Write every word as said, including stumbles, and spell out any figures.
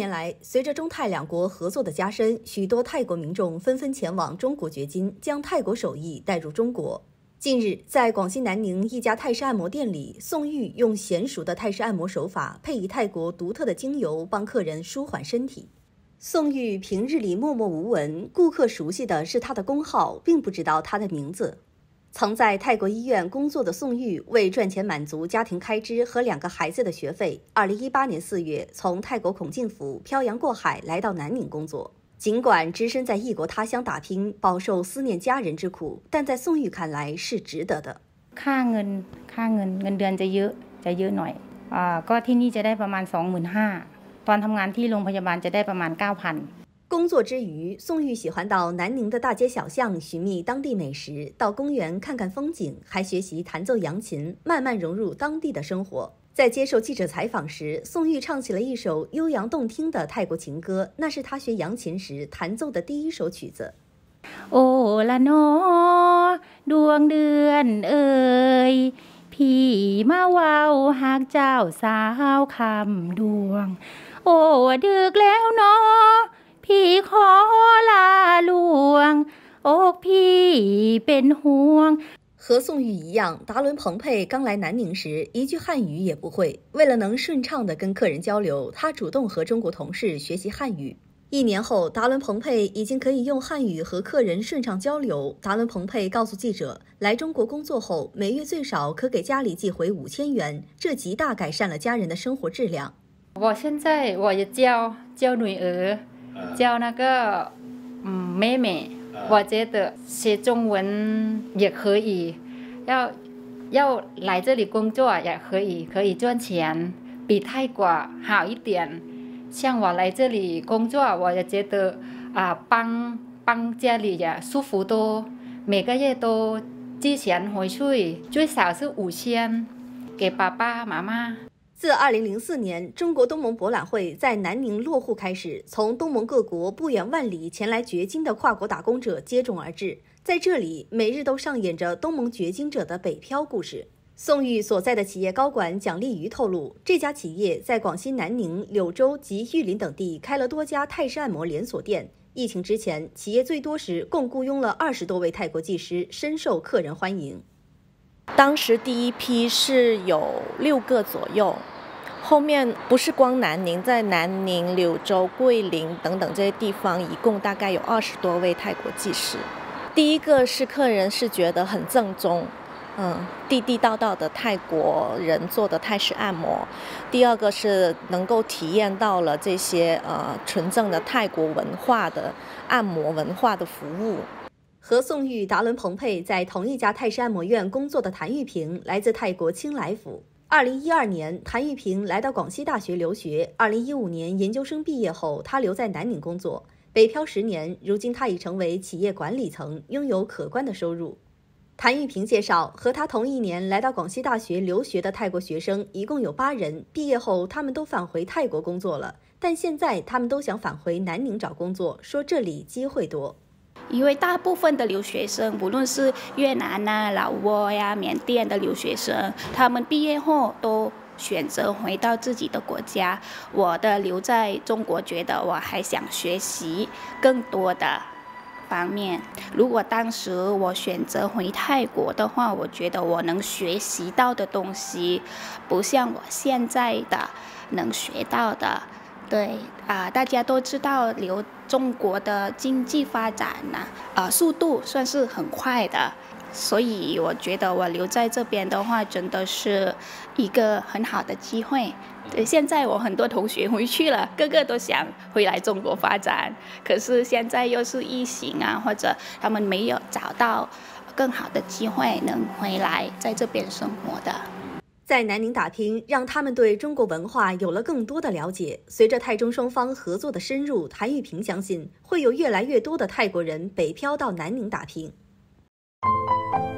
年来，随着中泰两国合作的加深，许多泰国民众纷纷前往中国掘金，将泰国手艺带入中国。近日，在广西南宁一家泰式按摩店里，宋玉用娴熟的泰式按摩手法，配以泰国独特的精油，帮客人舒缓身体。宋玉平日里默默无闻，顾客熟悉的是他的工号，并不知道他的名字。曾在泰国医院工作的宋玉，为赚钱满足家庭开支和两个孩子的学费，二零一八年四月从泰国孔敬府漂洋过海来到南宁工作。尽管只身在异国他乡打拼，饱受思念家人之苦，但在宋玉看来是值得的。 ค่าเงินค่าเงินเงินเดือนจะเยอะจะเยอะหน่อยอ่าก็ที่นี่จะได้ประมาณ สองหมื่นห้าพัน ตอนทำงานที่โรงพยาบาลจะได้ประมาณ เก้าพัน工作之余，宋玉喜欢到南宁的大街小巷寻觅当地美食，到公园看看风景，还学习弹奏扬琴，慢慢融入当地的生活。在接受记者采访时，宋玉唱起了一首悠扬动听的泰国情歌，那是他学扬琴时弹奏的第一首曲子。 โอละนอดวงเดือนเอ่ยพี่มาเว้าฮักเจ้าสาวคำดวงโอ้ดึกแล้วเนาะพี่ขอลาลวงอกพี่เป็นห่วง。 和宋玉一样，达伦彭佩刚来南宁时一句汉语也不会，为了能顺畅地跟客人交流，他主动和中国同事学习汉语。一年后，达伦彭佩已经可以用汉语和客人顺畅交流。达伦彭佩告诉记者，来中国工作后，每月最少可给家里寄回五千元，这极大改善了家人的生活质量。 我现在我也教教女儿，教那个嗯妹妹。我觉得学中文也可以，要要来这里工作也可以，可以赚钱，比泰国好一点。像我来这里工作，我也觉得啊，帮帮家里也舒服多，每个月都寄钱回去，最少是五千，给爸爸妈妈。 自二零零四年中国东盟博览会在南宁落户开始，从东盟各国不远万里前来掘金的跨国打工者接踵而至，在这里每日都上演着东盟掘金者的北漂故事。宋玉所在的企业高管蒋丽瑜透露，这家企业在广西南宁、柳州及玉林等地开了多家泰式按摩连锁店。疫情之前，企业最多时共雇佣了二十多位泰国技师，深受客人欢迎。 当时第一批是有六个左右，后面不是光南宁，在南宁、柳州、桂林等等这些地方，一共大概有二十多位泰国技师。第一个是客人是觉得很正宗，嗯，地地道道的泰国人做的泰式按摩。第二个是能够体验到了这些呃纯正的泰国文化的按摩文化的服务。 和宋玉、达伦彭佩在同一家泰式按摩院工作的谭玉平来自泰国清莱府。二零一二年，谭玉平来到广西大学留学。二零一五年研究生毕业后，他留在南宁工作，北漂十年，如今他已成为企业管理层，拥有可观的收入。谭玉平介绍，和他同一年来到广西大学留学的泰国学生一共有八人，毕业后他们都返回泰国工作了，但现在他们都想返回南宁找工作，说这里机会多。 因为大部分的留学生，不论是越南啊、老挝呀、缅甸的留学生，他们毕业后都选择回到自己的国家。我的留在中国，觉得我还想学习更多的方面。如果当时我选择回泰国的话，我觉得我能学习到的东西，不像我现在的能学到的。对啊、呃，大家都知道留中国的经济发展呢、啊，呃，速度算是很快的，所以我觉得我留在这边的话，真的是一个很好的机会。对，现在我很多同学回去了，个个都想回来中国发展，可是现在又是疫情啊，或者他们没有找到更好的机会能回来在这边生活的。 在南宁打拼，让他们对中国文化有了更多的了解。随着泰中双方合作的深入，谭玉平相信会有越来越多的泰国人北漂到南宁打拼。